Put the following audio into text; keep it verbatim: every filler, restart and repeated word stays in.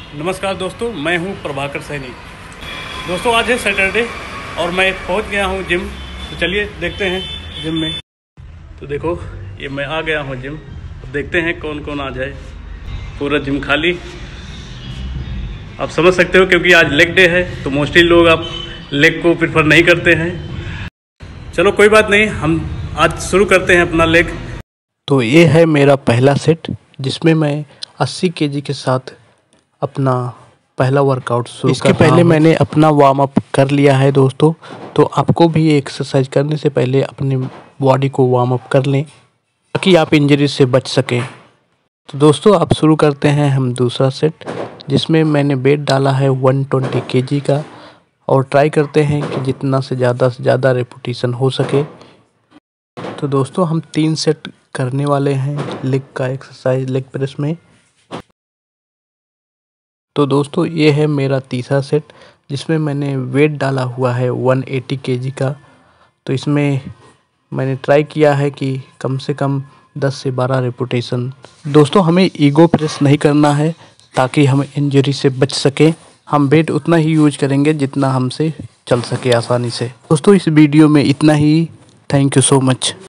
नमस्कार दोस्तों, मैं हूं प्रभाकर सैनी। दोस्तों आज है सैटरडे और मैं पहुंच गया हूं जिम। तो चलिए देखते हैं जिम में। तो देखो ये मैं आ गया हूं जिम। तो देखते हैं कौन कौन आ जाए। पूरा जिम खाली, आप समझ सकते हो, क्योंकि आज लेग डे है तो मोस्टली लोग आप लेग को प्रेफर नहीं करते हैं। चलो कोई बात नहीं, हम आज शुरू करते हैं अपना लेग। तो ये है मेरा पहला सेट जिसमें मैं अस्सी केजी के साथ अपना पहला वर्कआउट शुरू। इसके पहले मैंने अपना वार्म अप कर लिया है दोस्तों। तो आपको भी एक्सरसाइज करने से पहले अपनी बॉडी को वार्म अप कर लें ताकि आप इंजरी से बच सकें। तो दोस्तों आप शुरू करते हैं हम दूसरा सेट, जिसमें मैंने वेट डाला है एक सौ बीस केजी का, और ट्राई करते हैं कि जितना से ज़्यादा से ज़्यादा रेपिटेशन हो सके। तो दोस्तों हम तीन सेट करने वाले हैं लेग का एक्सरसाइज, लेग प्रेस में। तो दोस्तों ये है मेरा तीसरा सेट, जिसमें मैंने वेट डाला हुआ है एक सौ अस्सी केजी का। तो इसमें मैंने ट्राई किया है कि कम से कम दस से बारह रेपिटेशन। दोस्तों हमें ईगो प्रेस नहीं करना है ताकि हम इंजरी से बच सकें। हम वेट उतना ही यूज करेंगे जितना हमसे चल सके आसानी से। दोस्तों इस वीडियो में इतना ही। Thank you so much.